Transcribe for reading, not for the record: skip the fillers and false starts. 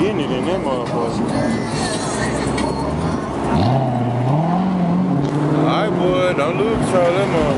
getting it in that motherfucker. Alright, boy, don't lose control of that motherfucker.